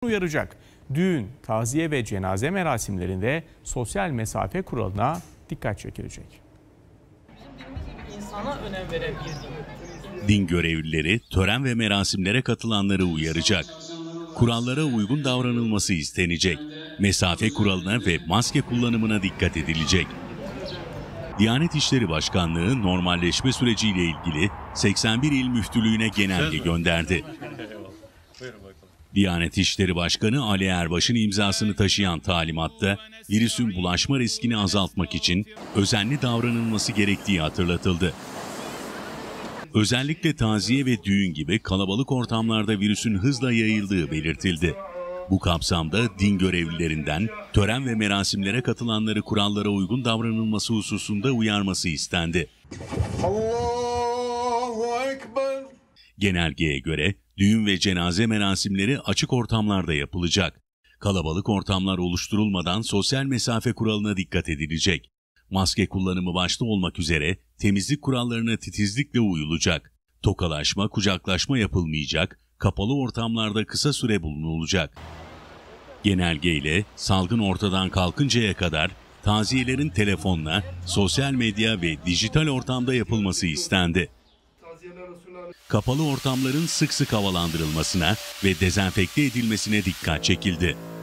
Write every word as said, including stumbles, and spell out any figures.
uyaracak. Düğün, taziye ve cenaze merasimlerinde sosyal mesafe kuralına dikkat çekilecek. Bizim dinimiz gibi insana önem veren bir din. Din görevlileri tören ve merasimlere katılanları uyaracak. Kurallara uygun davranılması istenecek. Mesafe kuralına ve maske kullanımına dikkat edilecek. Diyanet İşleri Başkanlığı normalleşme süreciyle ilgili seksen bir il müftülüğüne genelge gönderdi. Diyanet İşleri Başkanı Ali Erbaş'ın imzasını taşıyan talimatta virüsün bulaşma riskini azaltmak için özenli davranılması gerektiği hatırlatıldı. Özellikle taziye ve düğün gibi kalabalık ortamlarda virüsün hızla yayıldığı belirtildi. Bu kapsamda din görevlilerinden tören ve merasimlere katılanları kurallara uygun davranılması hususunda uyarması istendi. Allahu Ekber. Genelgeye göre düğün ve cenaze merasimleri açık ortamlarda yapılacak. Kalabalık ortamlar oluşturulmadan sosyal mesafe kuralına dikkat edilecek. Maske kullanımı başta olmak üzere temizlik kurallarına titizlikle uyulacak. Tokalaşma, kucaklaşma yapılmayacak, kapalı ortamlarda kısa süre bulunulacak. Genelgeyle salgın ortadan kalkıncaya kadar taziyelerin telefonla, sosyal medya ve dijital ortamda yapılması istendi. Kapalı ortamların sık sık havalandırılmasına ve dezenfekte edilmesine dikkat çekildi.